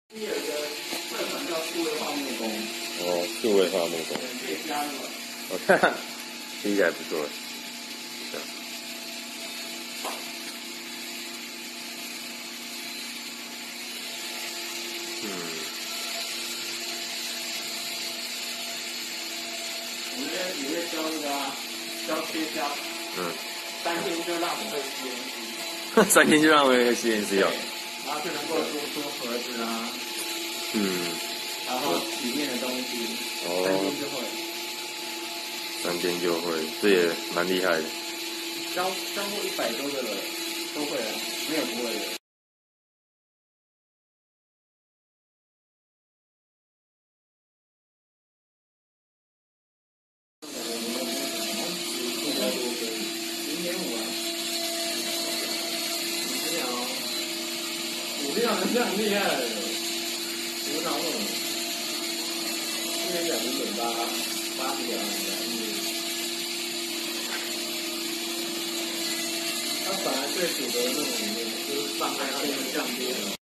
有一个社团叫数位化木工。 哦，数位化木工。 可以加入。 我看听起来不错。 我们这边也会教那个教切削。3天就让我们会 CNC。 3天就让我们会 CNC 哦。 然后就能够做出盒子啊。然后里面的东西。3天就会。 3天就会，这也蛮厉害的。 教过100多个人都会了，没有不会的。我这样是很厉害的，无脑弄。今天讲0.8，80秒它本来最主流的那种就是放在那边降低了。